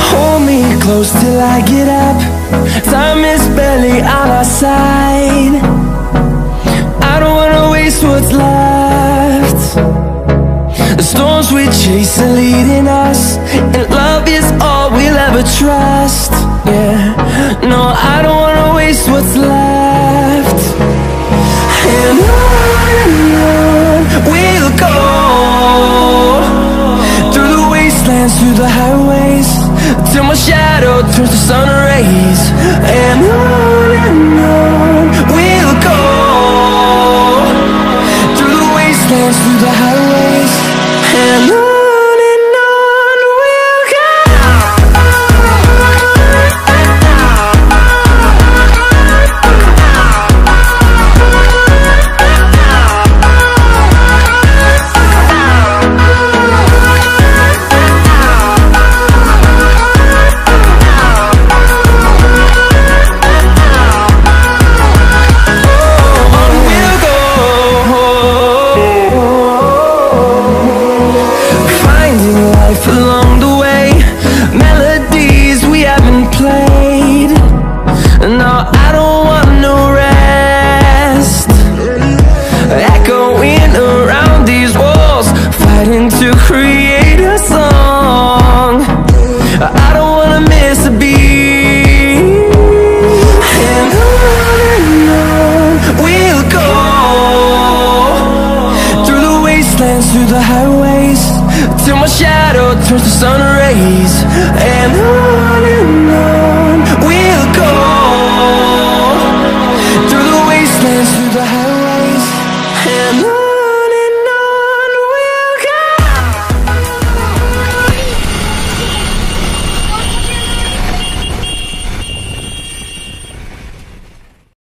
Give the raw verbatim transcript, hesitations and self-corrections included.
Hold me close till I get up. Time is barely on our side. I don't wanna waste what's left. The storms we chase are leading us, and love is all we'll ever trust. Yeah, no, I don't wanna waste what's left. And on and on we'll go, through the wastelands, through the highways, till my shadow turns to sun rays. And on and on we'll go, through the wastelands, through the highways, and on. Through the highways, till my shadow turns to sun rays. And